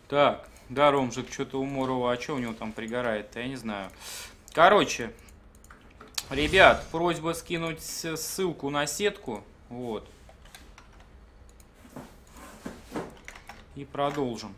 Так, да, Ромжик, что-то у Морова, а что у него там пригорает-то, я не знаю. Короче, ребят, просьба скинуть ссылку на сетку, вот, и продолжим.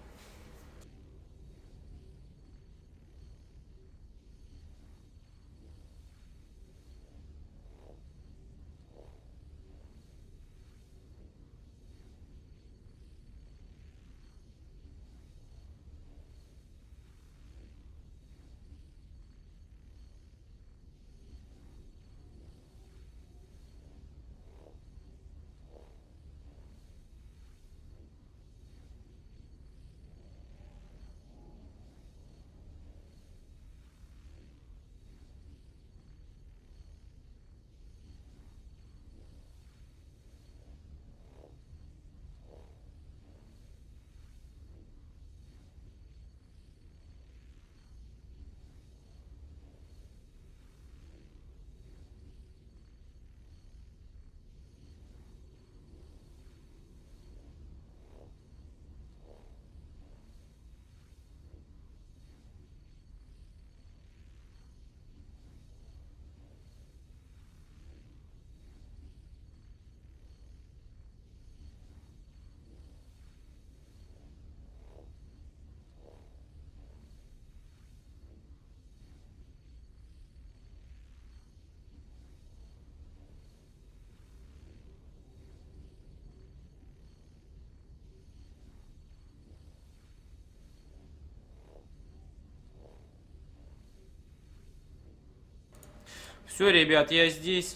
Все, ребят, я здесь.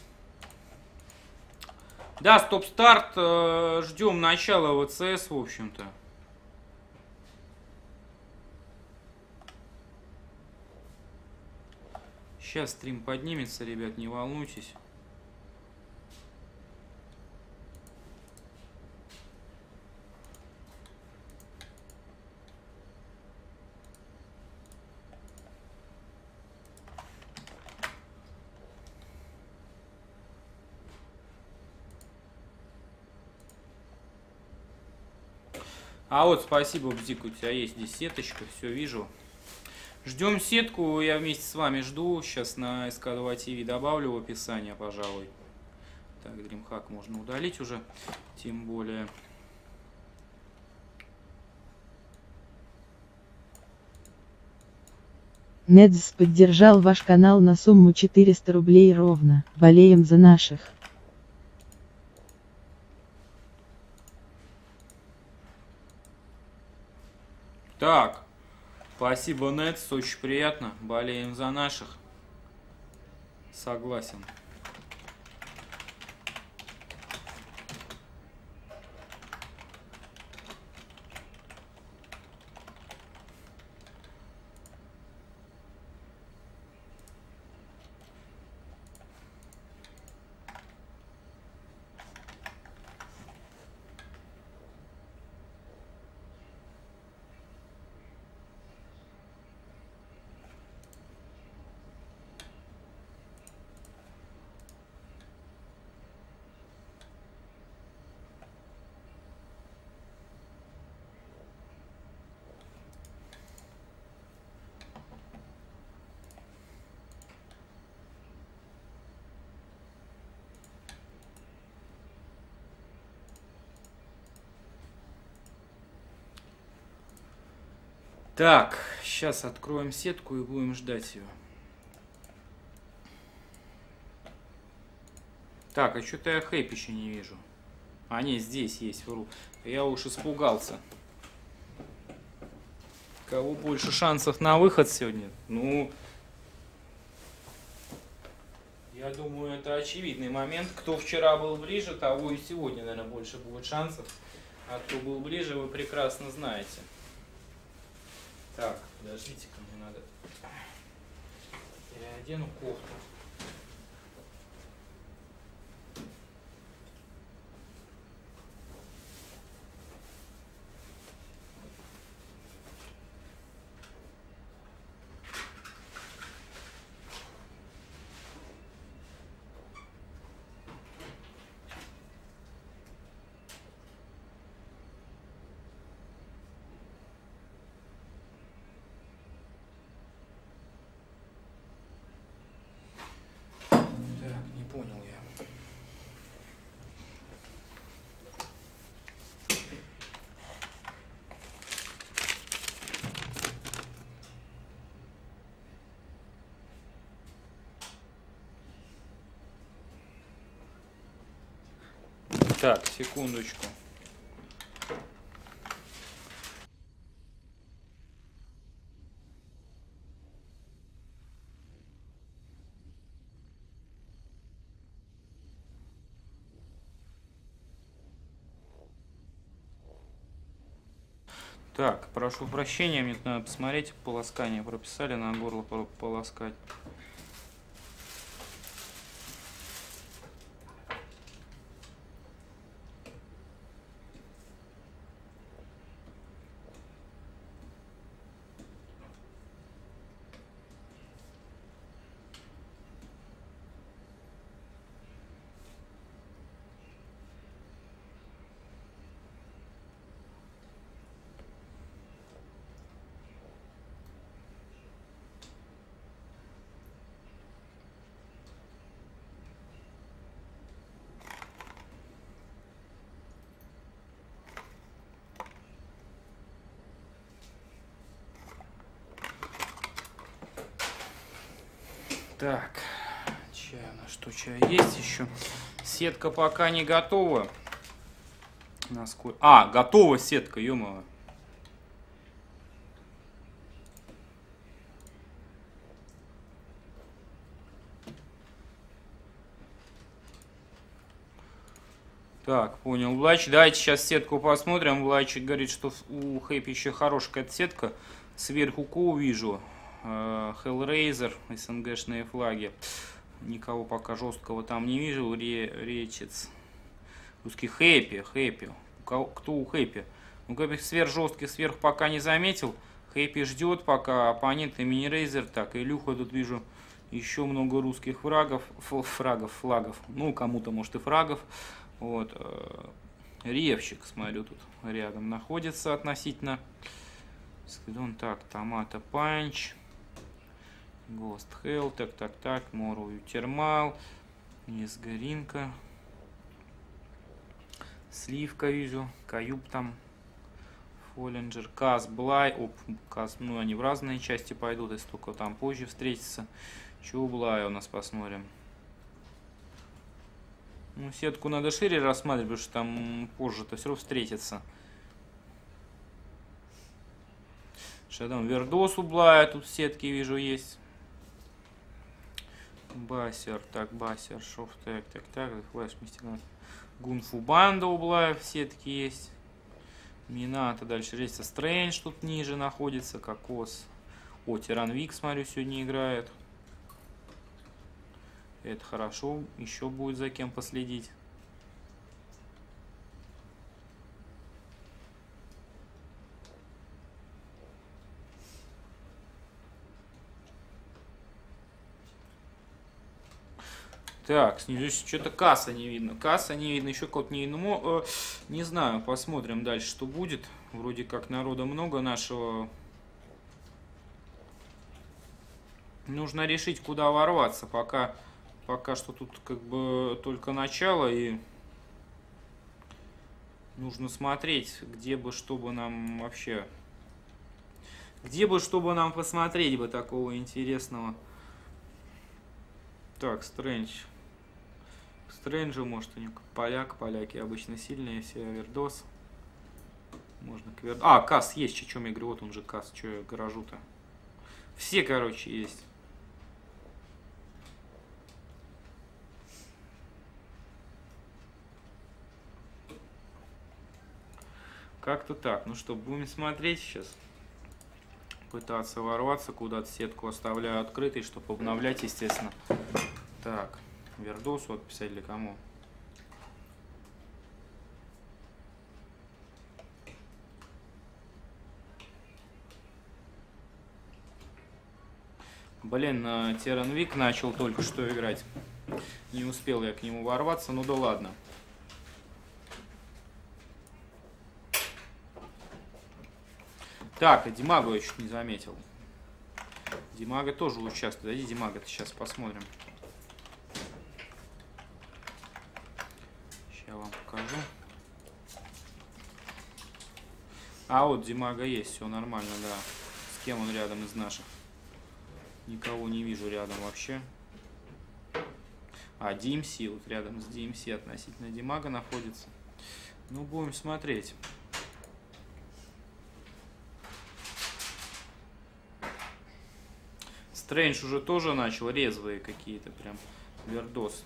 Да, стоп-старт, ждем начала ВЦС, в общем-то. Сейчас стрим поднимется, ребят, не волнуйтесь. А вот, спасибо, Бзик, у тебя есть здесь сеточка, все вижу. Ждем сетку, я вместе с вами жду. Сейчас на СК2 ТВ добавлю в описание, пожалуй. Так, DreamHack можно удалить уже, тем более. Недс поддержал ваш канал на сумму 400 рублей ровно. Болеем за наших. Так, спасибо, Недс, очень приятно. Болеем за наших. Согласен. Так, сейчас откроем сетку и будем ждать ее. Так, а что-то я Хэп еще не вижу. А, нет, здесь есть, вру. Я уж испугался. Кого больше шансов на выход сегодня? Ну, я думаю, это очевидный момент. Кто вчера был ближе, того и сегодня, наверное, больше будет шансов. А кто был ближе, вы прекрасно знаете. Так, подождите-ка, мне надо переодену кофту. Так, секундочку. Так, прошу прощения, мне надо посмотреть, полоскание прописали, на горло полоскать. Так, чай у нас что, чай есть еще? Сетка пока не готова. Насколько... А, готова сетка, ё-моё. Так, понял. Влач, давайте сейчас сетку посмотрим. Влачик говорит, что у Хэппи еще хорошая какая-то сетка. Сверху Ко вижу. Hellraiser, СНГшные флаги. Никого пока жесткого там не вижу. Речец. Русский Хэппи. Кто у Хэппи? Ну, как сверхжестких сверху пока не заметил. Хэппи ждет, пока оппонент и мини-рейзер. Так, Илюха тут вижу. Еще много русских флагов. Ну, кому-то, может, и фрагов. Вот. Ревчик, смотрю, тут рядом находится относительно. Так, Томата Панч. Ghost Hell, так, Мору Термал. Несгоринка. Сливка вижу. Каюб там. Фоллинджер. Каз Блай. Каз, ну они в разные части пойдут, если только там позже встретиться. Чего Блай у нас посмотрим. Ну, сетку надо шире рассматривать, потому что там позже-то все равно встретится. Шадом Вердос у Блая, тут сетки вижу есть. Басер, Шофт, так, Флэш, Мистиган. Гунфу Банда у Блая в сетке есть. Мината, дальше рейса Стрэндж тут ниже находится, Кокос. О, Тиран Вик, смотрю, сегодня играет. Это хорошо, еще будет за кем последить. Так, здесь что-то касса не видно. Еще код не видно. Не знаю, посмотрим дальше, что будет. Вроде как народа много нашего. Нужно решить, куда ворваться. Пока что тут как бы только начало, и нужно смотреть, где бы, чтобы нам вообще... Где бы, чтобы нам посмотреть бы такого интересного. Так, Стрэндж. Стрэнджу, может, у них поляки обычно сильные, все Вердос. Можно к Вердос. А, Касс есть, о чем я говорю, вот он же Касс, что я гаражу-то. Все, короче, есть. Как-то так. Ну что, будем смотреть сейчас. Пытаться ворваться куда-то. Сетку оставляю открытой, чтобы обновлять, естественно. Так, Вердос, вот писать для кому. Блин, Теранвик начал только что играть. Не успел я к нему ворваться, ну да ладно. Так, Димагу я чуть не заметил. Димага тоже участвует. Дайте Димага-то сейчас посмотрим. Сейчас вам покажу. А вот Димага есть, все нормально, да. С кем он рядом из наших? Никого не вижу рядом вообще. А, DMC, вот рядом с DMC относительно Димага находится. Ну, будем смотреть. Стрэндж уже тоже начал резвые какие-то прям вердос.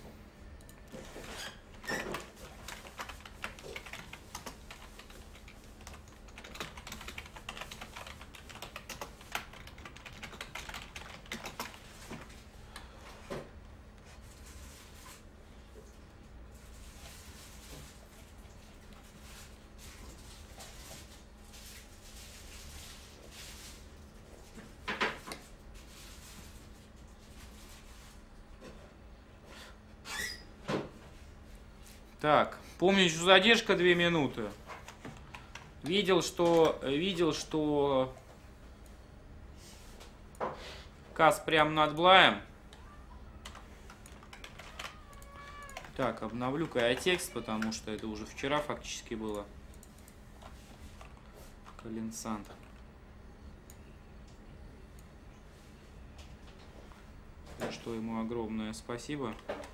Так, помню, что задержка 2 минуты. Видел, что Кас прям над Блаем. Так, обновлю-ка я текст, потому что это уже вчера фактически было. Коленсант. За что ему огромное спасибо.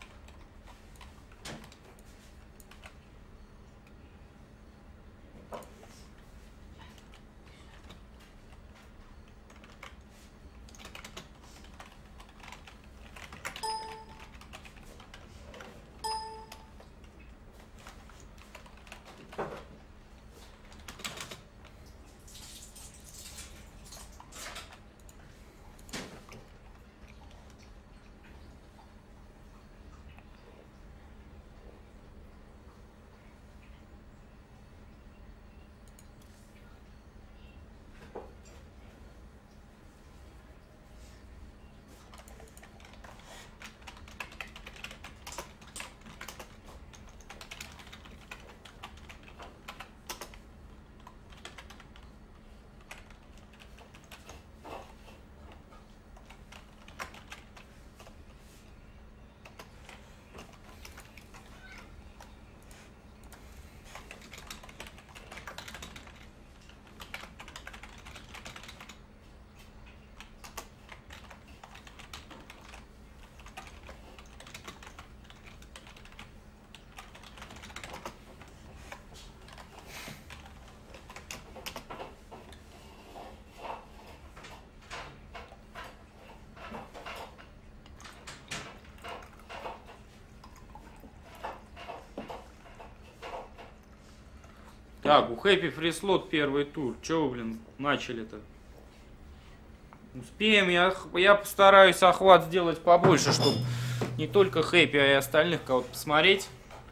Так, у Хэппи фрислот первый тур. Чего вы, блин, начали-то? Успеем, я постараюсь охват сделать побольше, чтобы не только Хэппи, а и остальных кого-то посмотреть.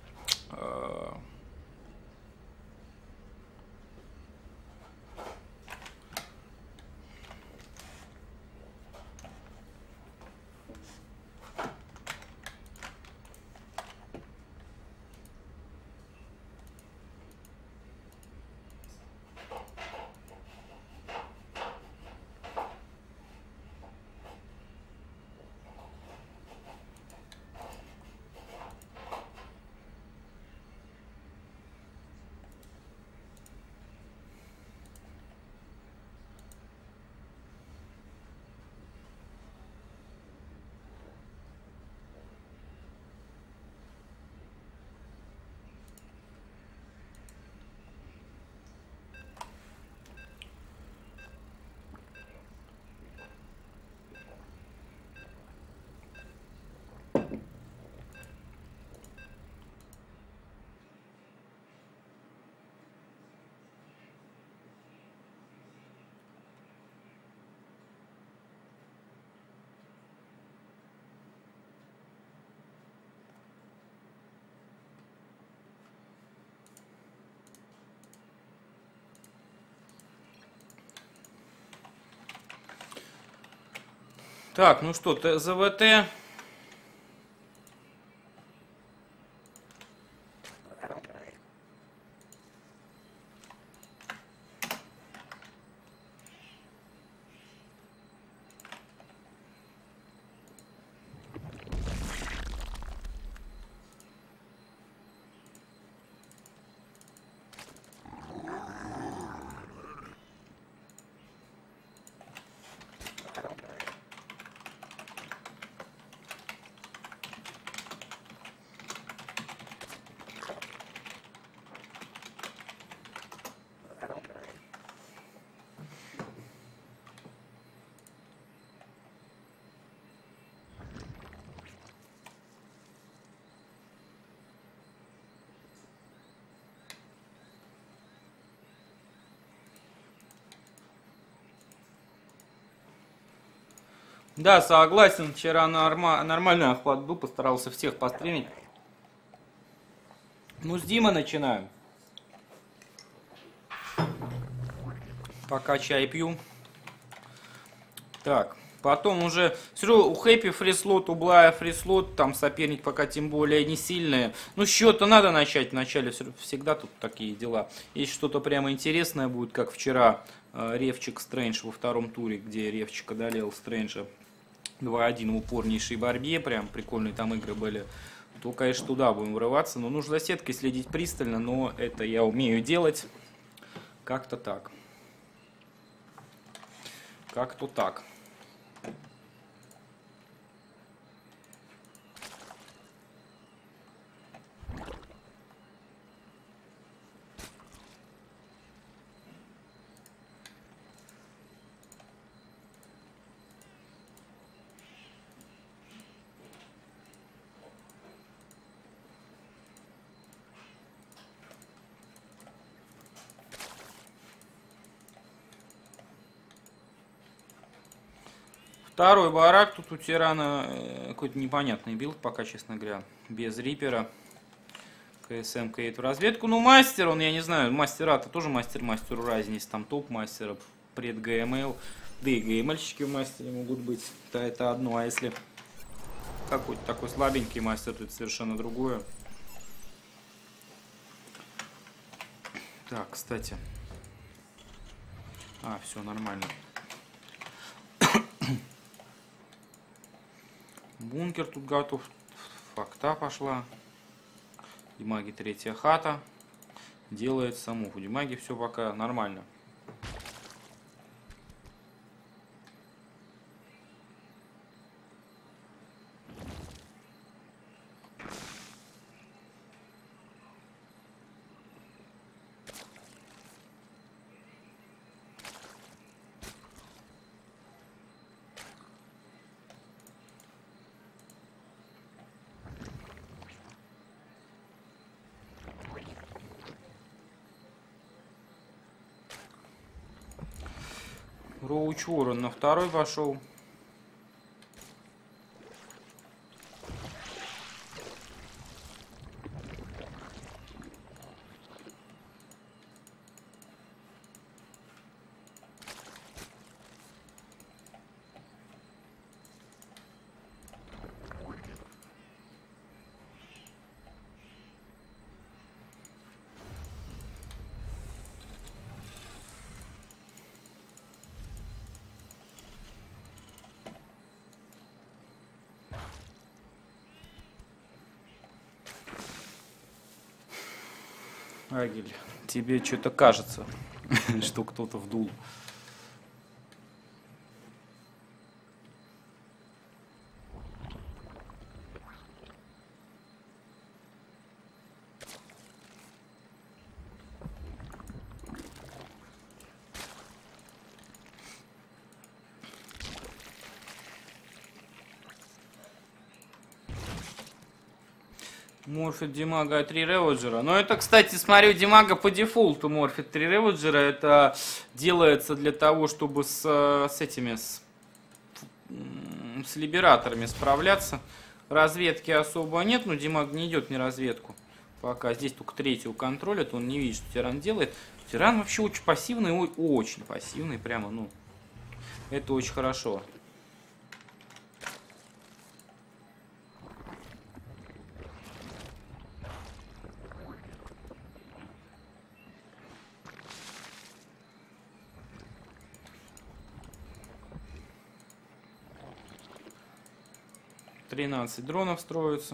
Так, ну что, ЗВТ. Да, согласен. Вчера нормальный охват был, постарался всех постримить. Ну, с Димы начинаем. Пока чай пью. Так, потом уже... Смотрю, у Хэппи фрислот, у Блая фрислот, там соперник пока тем более не сильные. Ну, с чего-то надо начать. Вначале всегда тут такие дела. Если что-то прямо интересное будет, как вчера Ревчик Стрэндж во втором туре, где Ревчик одолел Стрэнджа 2-1 в упорнейшей борьбе, прям прикольные там игры были, то, конечно, туда будем врываться. Но нужно за сеткой следить пристально, но это я умею делать. Как-то так. Как-то так. Второй барак, тут у Тирана какой-то непонятный билд, пока, честно говоря, без Рипера. КСМ кает в разведку. Ну, мастер, он, я не знаю, мастера-то тоже мастеру разница, там топ-мастеров, пред-ГМЛ, да и ГМЛщики в мастере могут быть, это одно, а если какой-то такой слабенький мастер, то это совершенно другое. Так, кстати. Все нормально. Бункер тут готов. Факта пошла. Димаги третья хата. Делает саму. У Димаги все пока нормально. Роуч Уоррен на второй пошел. Агель, тебе что-то кажется, что кто-то вдул. Морфит Димага 3 Реводжера. Но это, кстати, смотрю, Димага по дефолту морфит 3 Реводжера. Это делается для того, чтобы с либераторами справляться. Разведки особо нет, но Димаг не идет ни разведку. Пока здесь только третью контролит, он не видит, что Тиран делает. Тиран вообще очень пассивный, очень пассивный, прямо, ну, это очень хорошо. Тринадцать дронов строятся.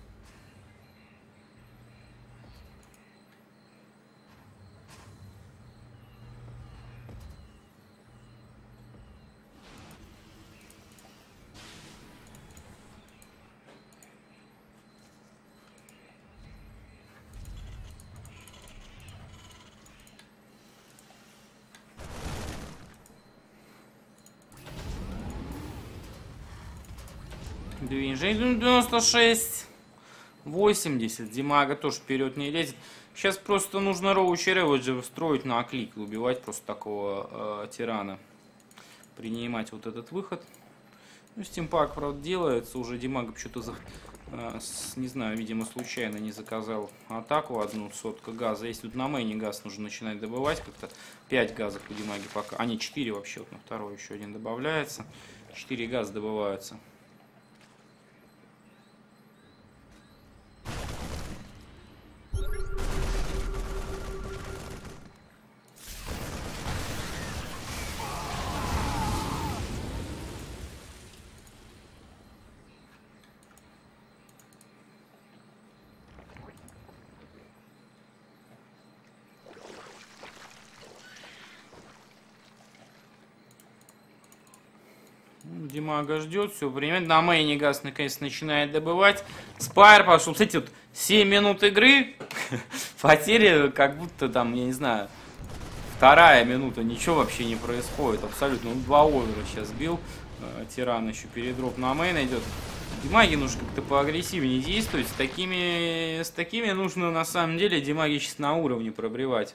Движение 96. 80. Димага тоже вперед не лезет. Сейчас просто нужно Роучи Реводжа строить на клик и убивать просто такого тирана. Принимать вот этот выход. Ну, стимпак, правда, делается. Уже Димага что-то, не знаю, видимо, случайно не заказал атаку одну, сотка газа. Если тут на мейне газ нужно начинать добывать, как-то 5 газов у Димаги пока. А, не, 4 вообще, вот на второй еще один добавляется. 4 газа добываются. Димага ждет, все время. На мейне газ наконец начинает добывать. Спайр пошел. Кстати, вот 7 минут игры. Потери как будто там, я не знаю, вторая минута. Ничего вообще не происходит. Абсолютно. Он 2 овера сейчас бил. Тиран еще передроп на мейн идет. Димаге нужно как-то поагрессивнее действовать. С такими нужно на самом деле Димаге сейчас на уровне пробривать.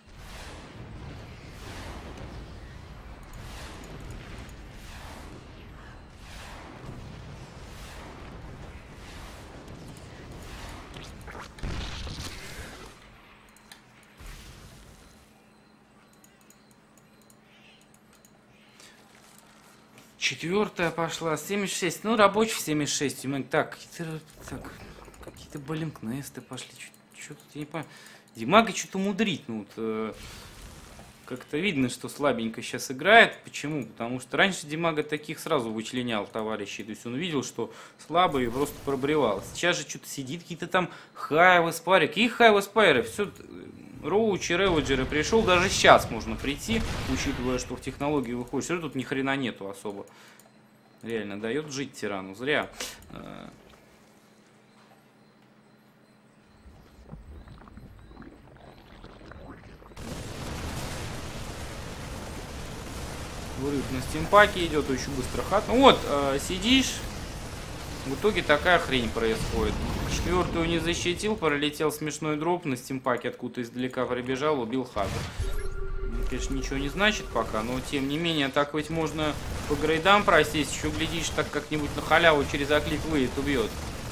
Четвертая пошла, 76. Ну, рабочий 76. Так, какие-то, блин, кнесты пошли. Что-то я не понимаю. Димага что-то мудрит. Ну, вот, как-то видно, что слабенько сейчас играет. Почему? Потому что раньше Димага таких сразу вычленял товарищей. То есть он видел, что слабый и просто пробревал. Сейчас же что-то сидит, какие-то там хайвы спайры. Какие хайвы спайры? Все... Роучи, реводжеры пришел, даже сейчас можно прийти, учитывая, что в технологии выходит, все тут ни хрена нету особо. Реально, дает жить тирану, зря. Вырыв на стимпаке идет, очень быстро хат. Ну вот, сидишь, в итоге такая хрень происходит. Четвертую не защитил, пролетел смешной дроп, на стимпаке откуда-то издалека прибежал, убил хату. Конечно, ничего не значит пока, но тем не менее, так ведь можно по грейдам просесть, еще глядишь, так как-нибудь на халяву через оклик выйдет, убьет.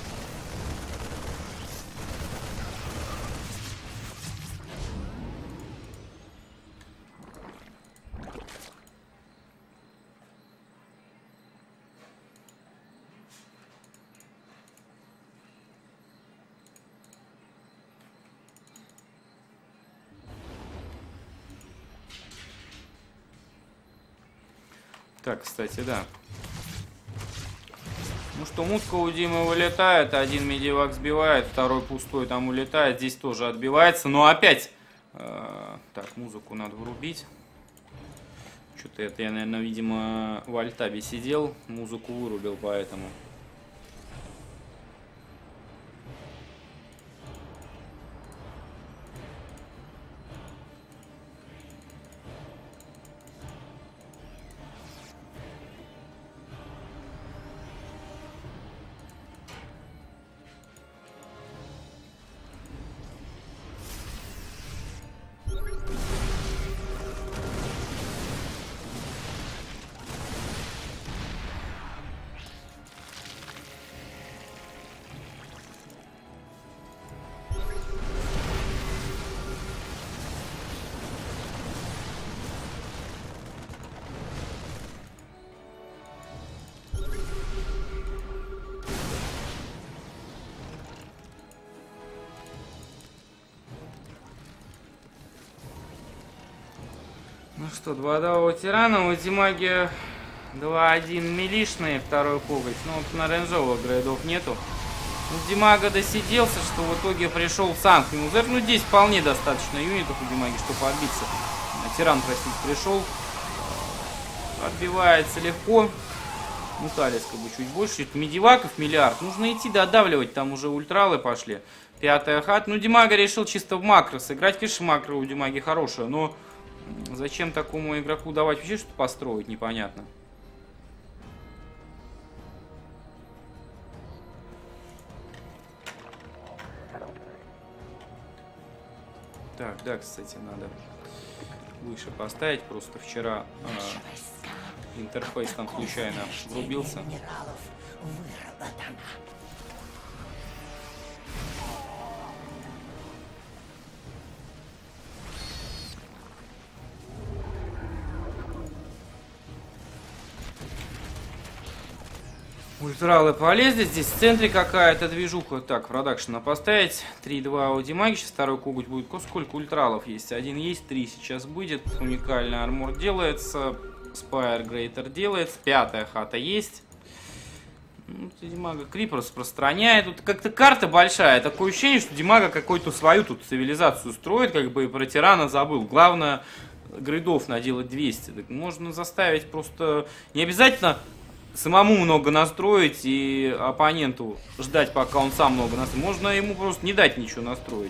Так, кстати, да. Ну что, мутка у Димы вылетает, один медивак сбивает, второй пустой там улетает, здесь тоже отбивается, но опять... так, музыку надо врубить. Что-то это я, наверное, видимо, в альтабе сидел, музыку вырубил, поэтому... Ну что, 2 тирана, у Димаги 2-1 милишные, второй коготь. Ну вот на рейнджовых грейдов нету. Ну, Димага досиделся, что в итоге пришел сам к нему. Ну здесь вполне достаточно юнитов у Димаги, чтобы отбиться. Тиран, простите, пришел. Отбивается легко. Муталис как бы чуть больше. Медиваков миллиард. Нужно идти додавливать, там уже ультралы пошли. 5-я хат. Ну Димага решил чисто в макро сыграть. Конечно, макро у Димаги хорошая, но... Зачем такому игроку давать вообще что-то построить, непонятно. Так, да, кстати, надо выше поставить. Просто вчера Интерфейс там случайно врубился. Ультралы полезли, здесь в центре какая-то движуха. Так, продакшена поставить. 3-2 у Димаги, сейчас второй коготь будет. Сколько ультралов есть? Один есть, 3 сейчас будет. Уникальный армор делается. Спайр Грейтер делается. 5-я хата есть. Ну, Димага Крипер распространяет. Тут как-то карта большая. Такое ощущение, что Димага какую-то свою тут цивилизацию строит, как бы и про тирана забыл. Главное, грейдов наделать 200. Так можно заставить просто... Не обязательно самому много настроить и оппоненту ждать, пока он сам много настроит. Можно ему просто не дать ничего настроить.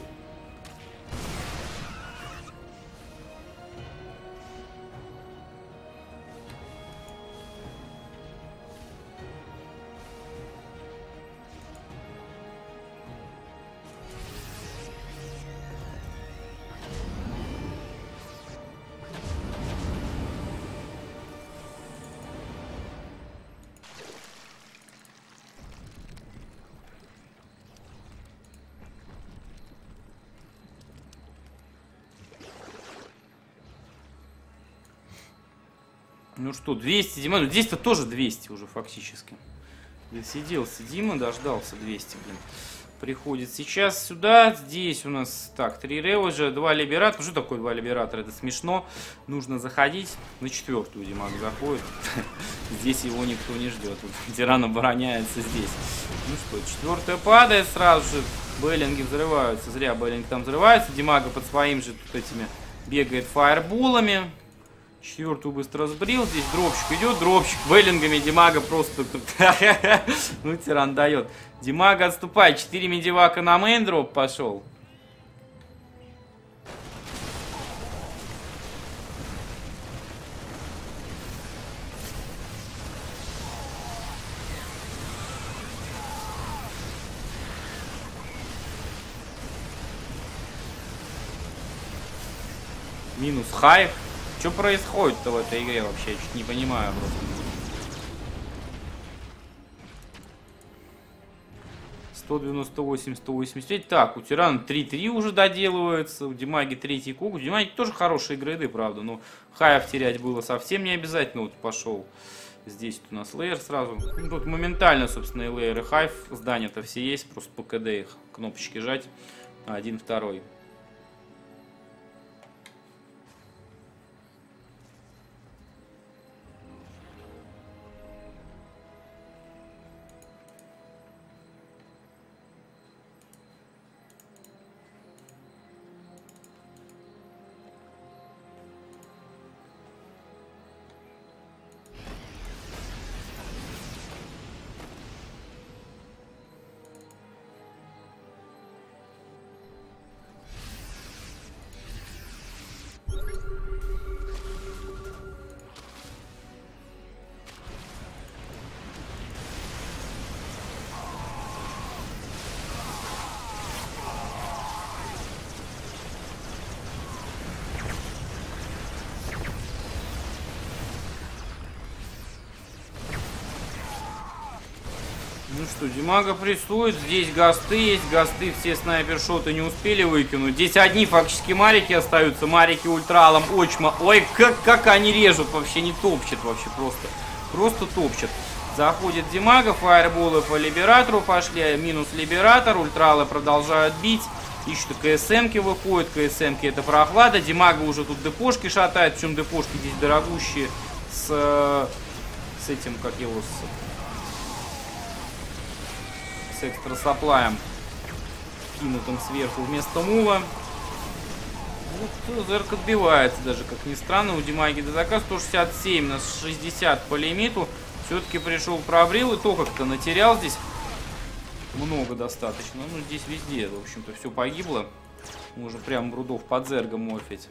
Ну что, 200, Дима, ну здесь-то тоже 200 уже фактически. Досиделся Дима, дождался 200, блин. Приходит сейчас сюда, здесь у нас, так, 3 реводжа, 2 либератора. Что такое 2 либератора? Это смешно. Нужно заходить, на 4-ю Димаг заходит. Здесь его никто не ждет. Тиран обороняется здесь. Ну что, 4-я падает сразу же. Беллинги взрываются, зря Беллинг там взрывается. Димага под своим же тут этими бегает фаерболами. 4-ю быстро сбрил, здесь дропчик идет, дропчик Беллингами, Димага просто... Ну, тиран дает. Димага отступает, 4 медивака на мейндроп пошел. Минус хайп. Что происходит-то в этой игре вообще? Я чуть не понимаю просто. 198, 185. Так, у Тирана 3-3 уже доделывается. У Димаги 3-й кук. У Димаги тоже хорошие грейды, правда. Но хаев терять было совсем не обязательно. Вот пошел. Здесь у нас лейер сразу. Ну, тут моментально, собственно, и лейер, и хайв. Здания-то все есть. Просто по КД их кнопочки жать. 1-2. Ну что, Димага прессует, здесь гасты есть, гасты все снайпер-шоты не успели выкинуть. Здесь одни фактически марики остаются, марики ультралом, очма. Ой, как они режут, вообще не топчет вообще, просто топчет. Заходит Димага, фаерболы по либератору пошли, минус либератор, ультралы продолжают бить. Ищут КСМки, выходят, КСМки это прохлада. Димага уже тут депошки шатает, причем депошки здесь дорогущие с этим, как его, с экстра саплаем, кинутым сверху вместо мула. Вот, Зерк отбивается даже, как ни странно. У Димаги до заказа 167 на 60 по лимиту. Все-таки пришел пробрил, и то как-то натерял здесь много достаточно. Ну, здесь везде, в общем-то, все погибло. Можно прям брудов под Зергом морфить.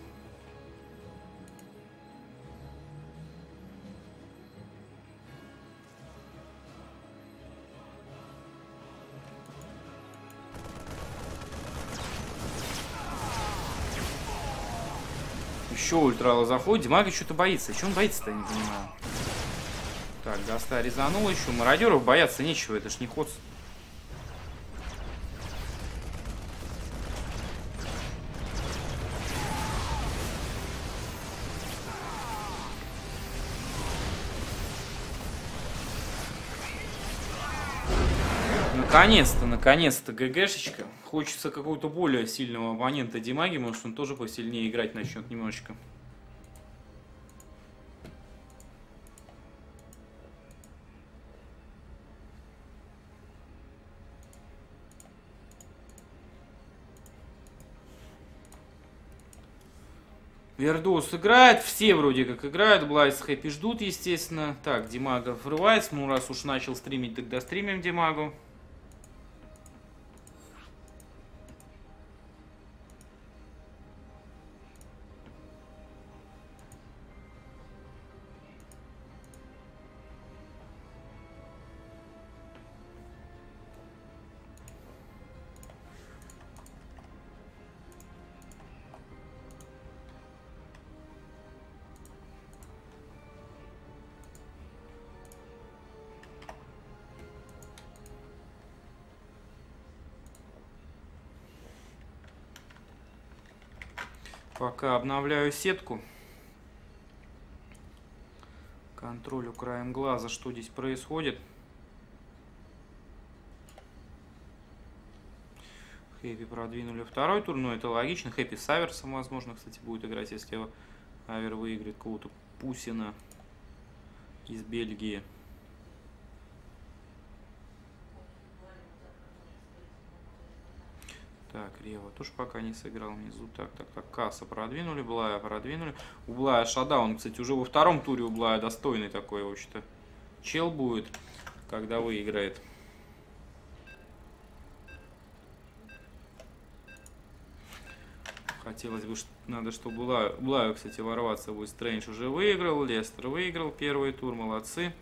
Еще ультрала заходит. Димага что-то боится. Чего он боится-то, я не понимаю. Так, Гаста резанул еще. Мародеров бояться нечего, это ж не ход. Наконец-то ГГшечка. Хочется какого-то более сильного оппонента Димаги, может он тоже посильнее играть начнет немножечко. Вердос играет, все вроде как играют, Блайс с Хэппи ждут, естественно. Так, Димага врывается, ну раз уж начал стримить, тогда стримим Димагу. Пока обновляю сетку. Контролю краем глаза, что здесь происходит. Хэппи продвинули второй тур, но это логично. Хэппи с Аверсом, возможно, кстати, будет играть, если Авер выиграет кого-то Пусина из Бельгии. Так, Рева тоже пока не сыграл внизу. Так, Касса продвинули, Блая продвинули. У Блая шатдаун, кстати, уже во втором туре у Блая достойный такой, вообще-то, чел будет, когда выиграет. Хотелось бы, надо, чтобы Блаю, кстати, ворваться будет. Стрэндж уже выиграл, Лестер выиграл первый тур, молодцы.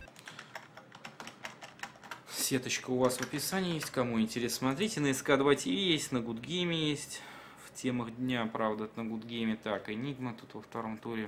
Сеточка у вас в описании есть, кому интересно, смотрите. На СК2 ТВ есть, на Гудгейме есть. В темах дня, правда, на Гудгейме. Так, Энигма тут во втором туре.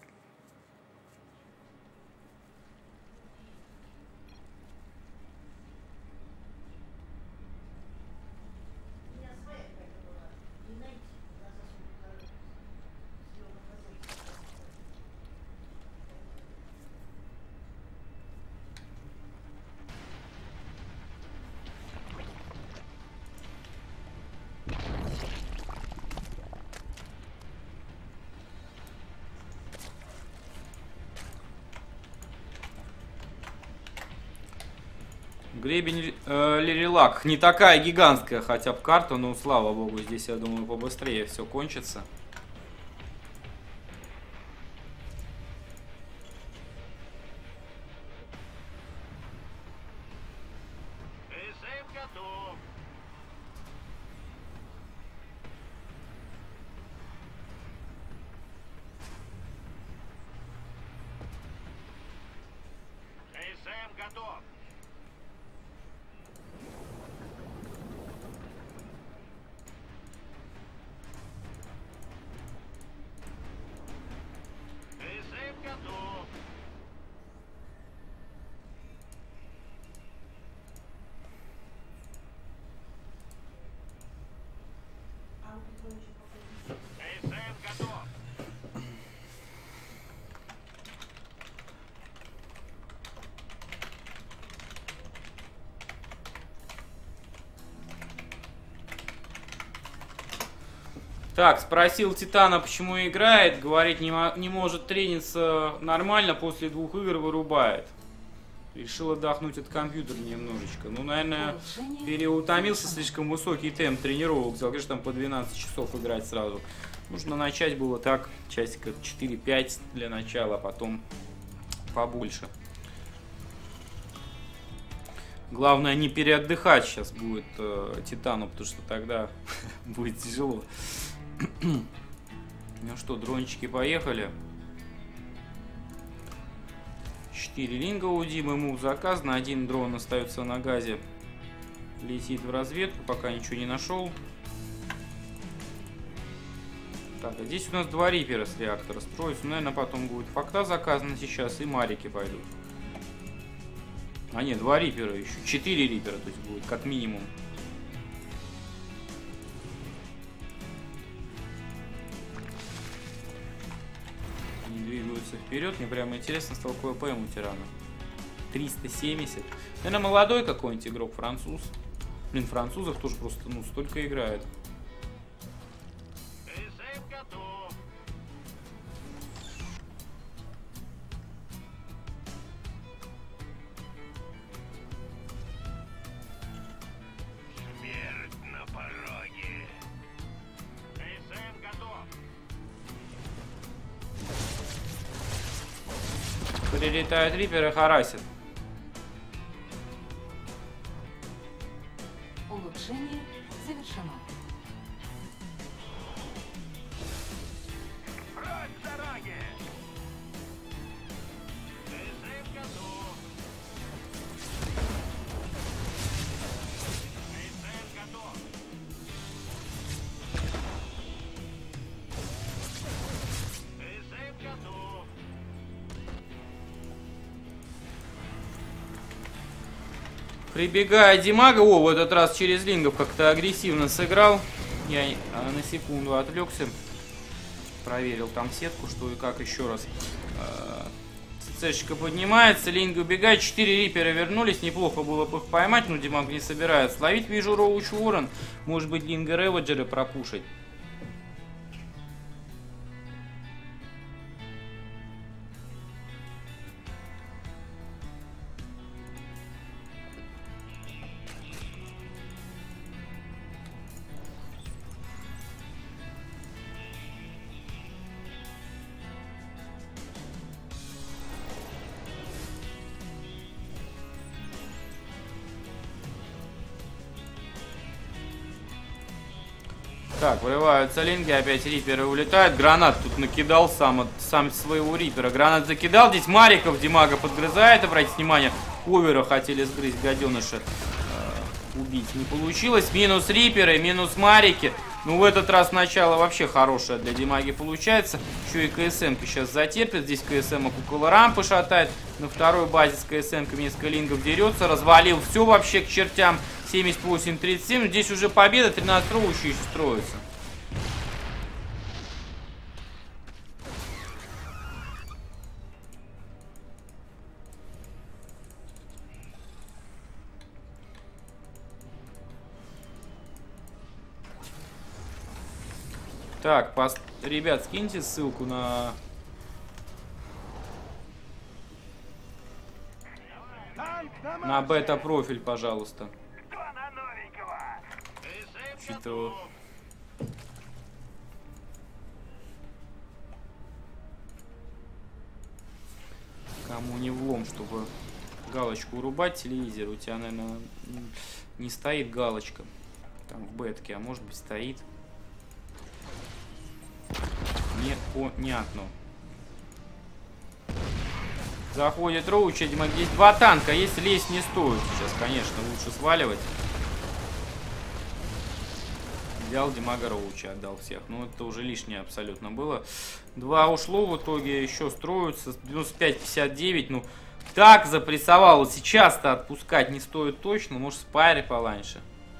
Гребень Лирилак. Не такая гигантская хотя бы карта, но слава богу, здесь, я думаю, побыстрее все кончится. Так, спросил Титана, почему играет. Говорит, не может трениться нормально, после 2 игр вырубает. Решил отдохнуть от компьютера немножечко. Ну, наверное, переутомился, слишком высокий темп тренировок. Взял, конечно, там по 12 часов играть сразу. Нужно начать было так, часика 4-5 для начала, а потом побольше. Главное не переотдыхать сейчас будет Титану, потому что тогда будет тяжело. Ну что, дрончики поехали. 4 линга у Димы, ему заказано. 1 дрон остается на газе. Летит в разведку, пока ничего не нашел. Так, а здесь у нас 2 рипера с реактора строятся. Ну, наверное, потом будет факта заказано сейчас, и марики пойдут. А нет, 2 рипера еще. 4 рипера, то есть будет как минимум. Они двигаются вперед. Мне прямо интересно стало КПМ у тирана. 370. Наверное, молодой какой-нибудь игрок, француз. Блин, французов тоже просто, ну, столько играет. Прилетают риперы, харасят. Улучшение завершено. Прибегает Димага. О, в этот раз через лингов как-то агрессивно сыграл. Я на секунду отвлекся. Проверил там сетку, что и как еще раз. ЦЦшечка поднимается, линги убегает. 4 рипера вернулись. Неплохо было бы их поймать, но Димаг не собирается ловить. Вижу Роуч Уоррен. Может быть, линга Реводжера пропушить. Так, вырываются линги, опять риперы улетают. Гранат тут накидал сам своего рипера. Гранат закидал. Здесь Мариков Димага подгрызает. Обратите внимание, овера хотели сгрызть гаденыша. Убить не получилось. Минус риперы, минус Марики. Ну, в этот раз начало вообще хорошее для Димаги получается. Еще и КСМ-ка сейчас затерпит. Здесь КСМ-ок около рампы шатает. На второй базе с КСМ-ками несколько лингов дерется. Развалил все вообще к чертям. 78-37. Здесь уже победа. 13 роучей еще строится. Так, ребят, скиньте ссылку на... На бета-профиль, пожалуйста. Что-то... Кому не влом, чтобы галочку урубать телевизор. У тебя, наверное, не стоит галочка. Там в бетке, а может быть стоит. Непонятно. Заходит Роуч, здесь 2 танка. Если лезть не стоит сейчас, конечно, лучше сваливать. Взял Димага Роуча, отдал всех. Ну, это уже лишнее абсолютно было. 2 ушло в итоге, еще строятся. 95-59, ну, так запрессовал. Сейчас-то отпускать не стоит точно. Может, спайре пораньше.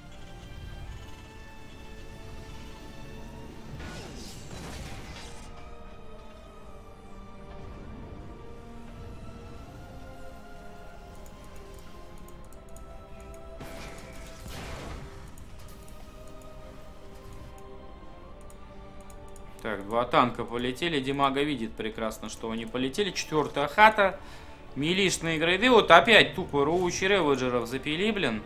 Так, 2 танка полетели. Димага видит прекрасно, что они полетели. 4-я хата. Милишные грейды. Вот опять тупо Роуч и Реводжеров запили, блин.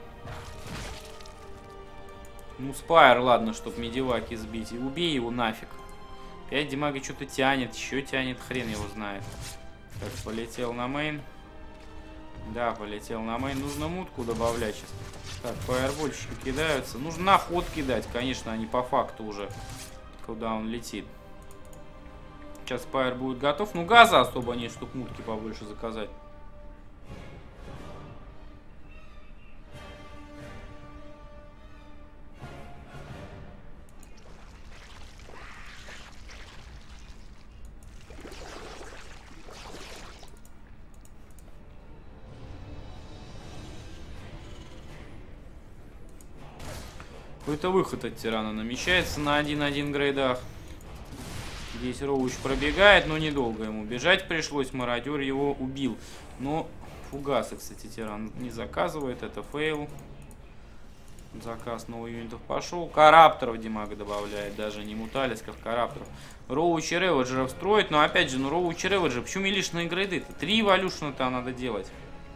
Ну, Спайр, ладно, чтоб медиваки сбить. И убей его нафиг. 5 Димага что-то тянет. Еще тянет. Хрен его знает. Так, полетел на мейн. Да, полетел на мейн. Нужно мутку добавлять сейчас. Так, фаербольщики кидаются. Нужно на ход кидать. Конечно, они по факту уже... Куда он летит. Сейчас Спайр будет готов. Ну, газа особо нет, чтобы мутки побольше заказать. Какой-то выход от тирана намечается на 1-1 грейдах. Здесь Роуч пробегает, но недолго ему бежать пришлось. Мародер его убил. Но фугасы, кстати, тиран не заказывает. Это фейл. Заказ новых юнитов пошел. Карапторов Димага добавляет. Даже не муталисков, карапторов. Роуч и Реведжеров строит. Но опять же, ну Роуч и Реведжер. Почему милишные грейды-то? 3 эволюшена-то надо делать.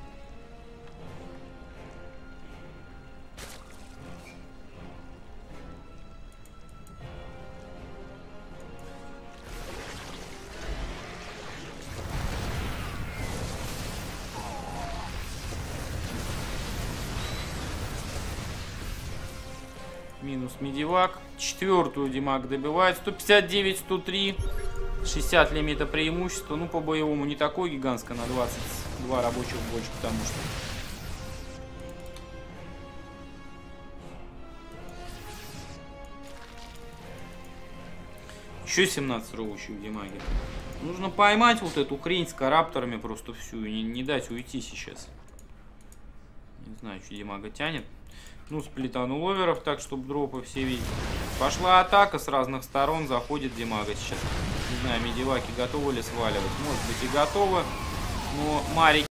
Минус медивак. 4-ю Димаг добивает. 159, 103. 60 лимита преимущества. Ну, по боевому не такое гигантское. На 22 рабочих больше, потому что... Еще 17 роучей в Димаге. Нужно поймать вот эту хрень с карапторами просто всю. И не дать уйти сейчас. Не знаю, что Димага тянет. Ну, сплитанул оверов, так, чтобы дропы все видели. Пошла атака с разных сторон, заходит Димага сейчас. Не знаю, медиваки готовы ли сваливать. Может быть и готовы, но Марик